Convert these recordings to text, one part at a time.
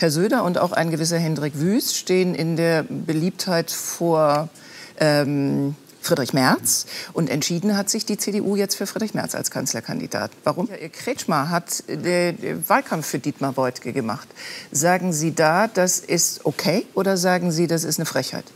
Herr Söder und auch ein gewisser Hendrik Wüst stehen in der Beliebtheit vor Friedrich Merz. Und entschieden hat sich die CDU jetzt für Friedrich Merz als Kanzlerkandidat. Warum? Michael Kretschmer hat den Wahlkampf für Dietmar Woidke gemacht. Sagen Sie da, das ist okay, oder sagen Sie, das ist eine Frechheit?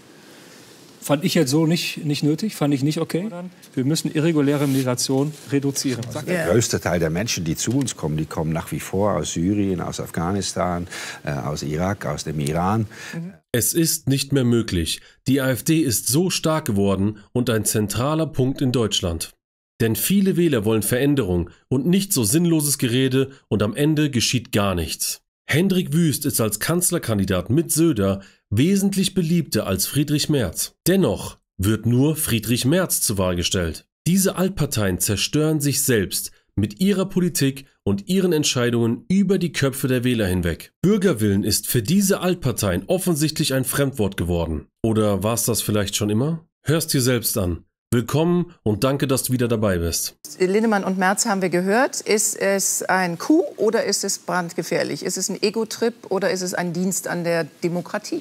Fand ich jetzt so nicht nötig, fand ich nicht okay. Wir müssen irreguläre Migration reduzieren. Der größte Teil der Menschen, die zu uns kommen, die kommen nach wie vor aus Syrien, aus Afghanistan, aus Irak, aus dem Iran. Es ist nicht mehr möglich. Die AfD ist so stark geworden und ein zentraler Punkt in Deutschland. Denn viele Wähler wollen Veränderung und nicht so sinnloses Gerede und am Ende geschieht gar nichts. Hendrik Wüst ist als Kanzlerkandidat mit Söder wesentlich beliebter als Friedrich Merz. Dennoch wird nur Friedrich Merz zur Wahl gestellt. Diese Altparteien zerstören sich selbst mit ihrer Politik und ihren Entscheidungen über die Köpfe der Wähler hinweg. Bürgerwillen ist für diese Altparteien offensichtlich ein Fremdwort geworden. Oder war es das vielleicht schon immer? Hörst dir selbst an. Willkommen und danke, dass du wieder dabei bist. Linnemann und Merz haben wir gehört. Ist es ein Coup oder ist es brandgefährlich? Ist es ein Ego-Trip oder ist es ein Dienst an der Demokratie?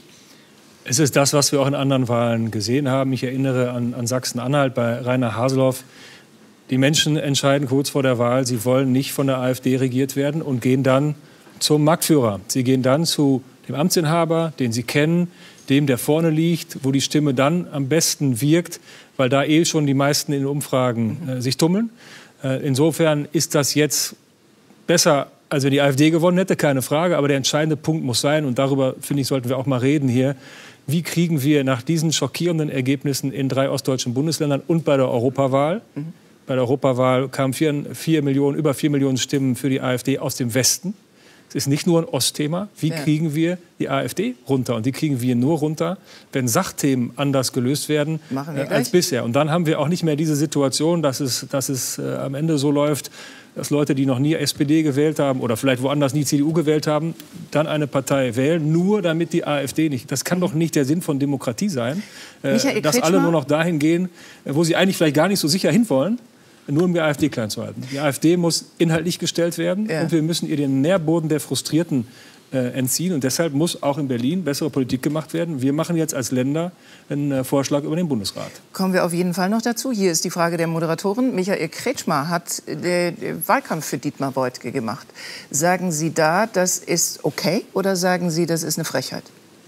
Es ist das, was wir auch in anderen Wahlen gesehen haben. Ich erinnere an Sachsen-Anhalt bei Rainer Haseloff. Die Menschen entscheiden kurz vor der Wahl, sie wollen nicht von der AfD regiert werden und gehen dann zum Marktführer. Sie gehen dann zu dem Amtsinhaber, den sie kennen, dem, der vorne liegt, wo die Stimme dann am besten wirkt, weil da schon die meisten in den Umfragen sich tummeln. Insofern ist das jetzt besser, als wenn die AfD gewonnen hätte, keine Frage. Aber der entscheidende Punkt muss sein, und darüber, finde ich, sollten wir auch mal reden hier, wie kriegen wir nach diesen schockierenden Ergebnissen in 3 ostdeutschen Bundesländern und bei der Europawahl, bei der Europawahl kamen über 4 Millionen Stimmen für die AfD aus dem Westen. Es ist nicht nur ein Ostthema. Wie kriegen wir die AfD runter? Und die kriegen wir nur runter, wenn Sachthemen anders gelöst werden als bisher. Und dann haben wir auch nicht mehr diese Situation, dass es am Ende so läuft, dass Leute, die noch nie SPD gewählt haben oder vielleicht woanders nie CDU gewählt haben, dann eine Partei wählen, nur damit die AfD nicht. Das kann doch nicht der Sinn von Demokratie sein, dass alle nur noch dahin gehen, wo sie eigentlich vielleicht gar nicht so sicher hinwollen, nur um die AfD klein zu halten. Die AfD muss inhaltlich gestellt werden und wir müssen ihr den Nährboden der Frustrierten entziehen. Und deshalb muss auch in Berlin bessere Politik gemacht werden. Wir machen jetzt als Länder einen Vorschlag über den Bundesrat. Kommen wir auf jeden Fall noch dazu. Hier ist die Frage der Moderatorin. Michael Kretschmer hat den Wahlkampf für Dietmar Woidke gemacht. Sagen Sie da, das ist okay, oder sagen Sie, das ist eine Frechheit?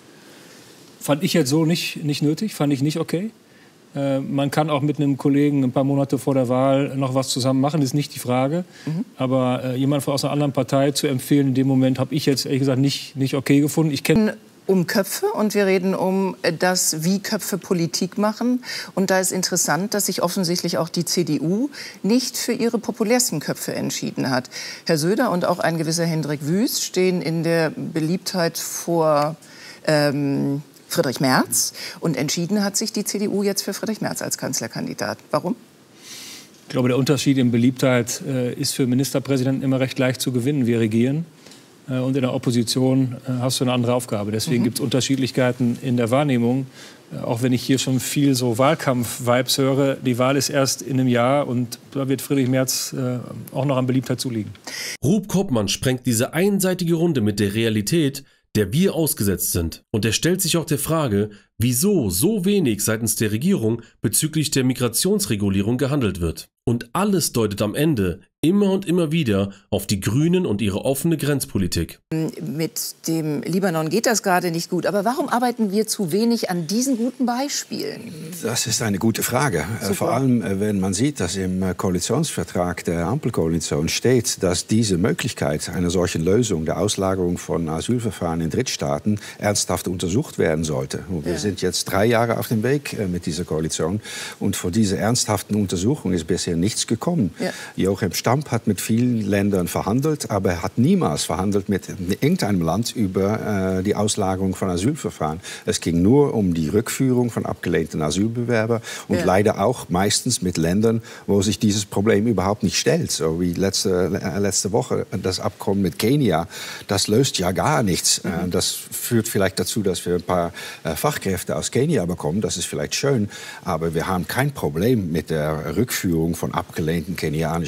Fand ich jetzt so nicht nötig, fand ich nicht okay. Man kann auch mit einem Kollegen ein paar Monate vor der Wahl noch was zusammen machen, das ist nicht die Frage. Aber jemand aus einer anderen Partei zu empfehlen, in dem Moment habe ich jetzt ehrlich gesagt nicht okay gefunden. Ich kenne um Köpfe und wir reden um das, wie Köpfe Politik machen. Und da ist interessant, dass sich offensichtlich auch die CDU nicht für ihre populärsten Köpfe entschieden hat. Herr Söder und auch ein gewisser Hendrik Wüst stehen in der Beliebtheit vor Friedrich Merz. Und entschieden hat sich die CDU jetzt für Friedrich Merz als Kanzlerkandidat. Warum? Ich glaube, der Unterschied in Beliebtheit ist für Ministerpräsidenten immer recht leicht zu gewinnen. Wir regieren und in der Opposition hast du eine andere Aufgabe. Deswegen gibt es Unterschiedlichkeiten in der Wahrnehmung. Auch wenn ich hier schon viel so Wahlkampf-Vibes höre, die Wahl ist erst in einem Jahr und da wird Friedrich Merz auch noch an Beliebtheit zuliegen. Rup Koopmann sprengt diese einseitige Runde mit der Realität, der wir ausgesetzt sind. Und er stellt sich auch der Frage, wieso so wenig seitens der Regierung bezüglich der Migrationsregulierung gehandelt wird. Und alles deutet am Ende immer und immer wieder auf die Grünen und ihre offene Grenzpolitik. Mit dem Libanon geht das gerade nicht gut. Aber warum arbeiten wir zu wenig an diesen guten Beispielen? Das ist eine gute Frage. Vor allem, wenn man sieht, dass im Koalitionsvertrag der Ampelkoalition steht, dass diese Möglichkeit einer solchen Lösung, der Auslagerung von Asylverfahren in Drittstaaten, ernsthaft untersucht werden sollte. Und wir sind jetzt 3 Jahre auf dem Weg mit dieser Koalition. Und vor dieser ernsthaften Untersuchung ist bisher nichts gekommen. Joachim Stamp hat mit vielen Ländern verhandelt, aber er hat niemals verhandelt mit irgendeinem Land über die Auslagerung von Asylverfahren. Es ging nur um die Rückführung von abgelehnten Asylbewerbern und leider auch meistens mit Ländern, wo sich dieses Problem überhaupt nicht stellt. So wie letzte Woche das Abkommen mit Kenia, das löst ja gar nichts. Das führt vielleicht dazu, dass wir ein paar Fachkräfte aus Kenia bekommen. Das ist vielleicht schön, aber wir haben kein Problem mit der Rückführung von abgelehnten kenianischen Asylbewerbern.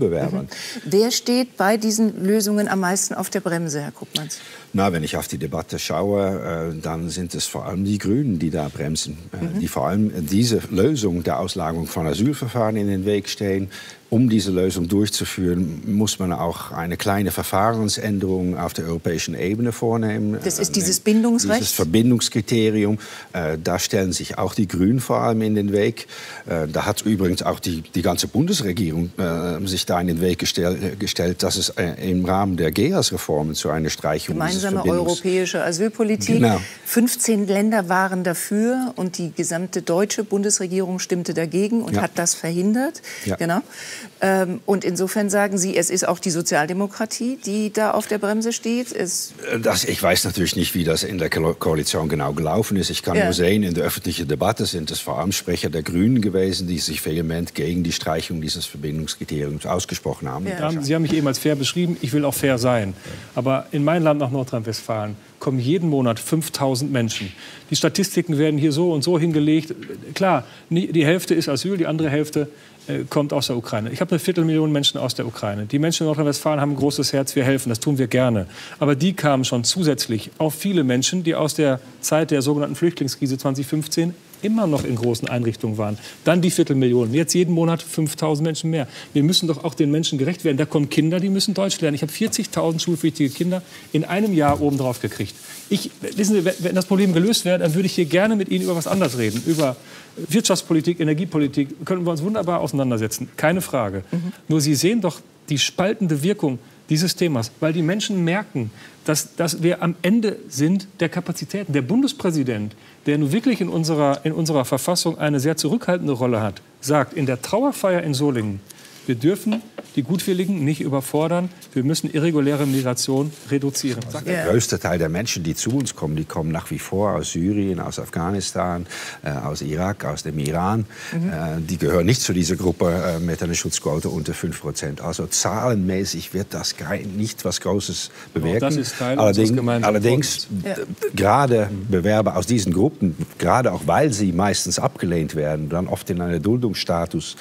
Asylbewerbern. Wer steht bei diesen Lösungen am meisten auf der Bremse, Herr Koopmans? Na, wenn ich auf die Debatte schaue, dann sind es vor allem die Grünen, die da bremsen, die vor allem diese Lösung der Auslagerung von Asylverfahren in den Weg stehen. Um diese Lösung durchzuführen, muss man auch eine kleine Verfahrensänderung auf der europäischen Ebene vornehmen. Das ist dieses Bindungsrecht? Dieses Verbindungskriterium. Da stellen sich auch die Grünen vor allem in den Weg. Da hat übrigens auch die ganze Bundesregierung sich da in den Weg gestellt, dass es im Rahmen der GEAS-Reformen zu einer Streichung gemeinsame europäische Asylpolitik. Genau. 15 Länder waren dafür und die gesamte deutsche Bundesregierung stimmte dagegen und hat das verhindert. Ja. Genau. Und insofern sagen Sie, es ist auch die Sozialdemokratie, die da auf der Bremse steht? Ich weiß natürlich nicht, wie das in der Koalition genau gelaufen ist. Ich kann nur sehen, in der öffentlichen Debatte sind es vor allem Sprecher der Grünen gewesen, die sich vehement gegen die Streichung dieses Verbindungskriteriums ausgesprochen haben. Ja. Sie haben mich eben als fair beschrieben. Ich will auch fair sein. Aber in mein Land, nach Nordrhein-Westfalen, kommen jeden Monat 5.000 Menschen. Die Statistiken werden hier so und so hingelegt. Klar, die Hälfte ist Asyl, die andere Hälfte kommt aus der Ukraine. Ich habe 250.000 Menschen aus der Ukraine. Die Menschen in Nordrhein-Westfalen haben ein großes Herz, wir helfen, das tun wir gerne. Aber die kamen schon zusätzlich auf viele Menschen, die aus der Zeit der sogenannten Flüchtlingskrise 2015 immer noch in großen Einrichtungen waren. Dann die 250.000. Jetzt jeden Monat 5.000 Menschen mehr. Wir müssen doch auch den Menschen gerecht werden. Da kommen Kinder, die müssen Deutsch lernen. Ich habe 40.000 schulpflichtige Kinder in einem Jahr obendrauf gekriegt. Wissen Sie, wenn das Problem gelöst wäre, dann würde ich hier gerne mit Ihnen über was anderes reden. Über Wirtschaftspolitik, Energiepolitik. Können wir uns wunderbar auseinandersetzen. Keine Frage. Nur Sie sehen doch die spaltende Wirkung dieses Themas, weil die Menschen merken, dass wir am Ende sind der Kapazitäten. Der Bundespräsident, der nun wirklich in unserer Verfassung eine sehr zurückhaltende Rolle hat, sagt in der Trauerfeier in Solingen, wir dürfen die Gutwilligen nicht überfordern. Wir müssen irreguläre Migration reduzieren. Der größte Teil der Menschen, die zu uns kommen, die kommen nach wie vor aus Syrien, aus Afghanistan, aus Irak, aus dem Iran. Die gehören nicht zu dieser Gruppe mit einer Schutzquote unter 5%. Also zahlenmäßig wird das nicht was Großes bewirken. Das ist Teil allerdings gerade Bewerber aus diesen Gruppen, gerade auch weil sie meistens abgelehnt werden, dann oft in einem Duldungsstatus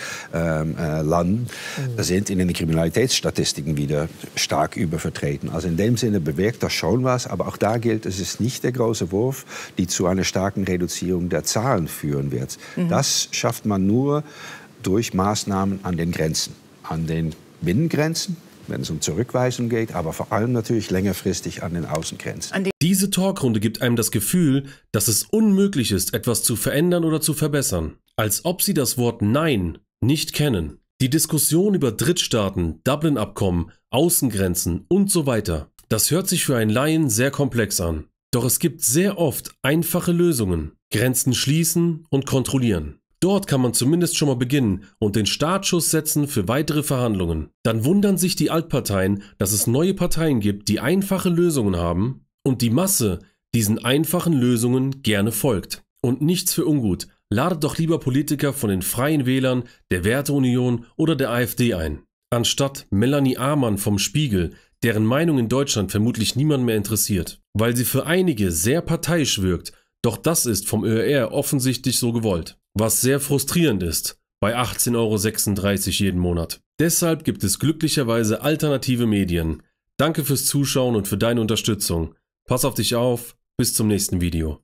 landen, sind in den Kriminalitätsstatistiken wieder stark übervertreten. Also in dem Sinne bewirkt das schon was, aber auch da gilt, es ist nicht der große Wurf, die zu einer starken Reduzierung der Zahlen führen wird. Das schafft man nur durch Maßnahmen an den Grenzen, an den Binnengrenzen, wenn es um Zurückweisung geht, aber vor allem natürlich längerfristig an den Außengrenzen. Diese Talkrunde gibt einem das Gefühl, dass es unmöglich ist, etwas zu verändern oder zu verbessern. Als ob sie das Wort Nein nicht kennen. Die Diskussion über Drittstaaten, Dublin-Abkommen, Außengrenzen und so weiter, das hört sich für einen Laien sehr komplex an. Doch es gibt sehr oft einfache Lösungen. Grenzen schließen und kontrollieren. Dort kann man zumindest schon mal beginnen und den Startschuss setzen für weitere Verhandlungen. Dann wundern sich die Altparteien, dass es neue Parteien gibt, die einfache Lösungen haben und die Masse diesen einfachen Lösungen gerne folgt. Und nichts für ungut. Ladet doch lieber Politiker von den Freien Wählern, der Werteunion oder der AfD ein. Anstatt Melanie Amann vom Spiegel, deren Meinung in Deutschland vermutlich niemand mehr interessiert. Weil sie für einige sehr parteiisch wirkt, doch das ist vom ÖR offensichtlich so gewollt. Was sehr frustrierend ist, bei 18,36 € jeden Monat. Deshalb gibt es glücklicherweise alternative Medien. Danke fürs Zuschauen und für deine Unterstützung. Pass auf dich auf, bis zum nächsten Video.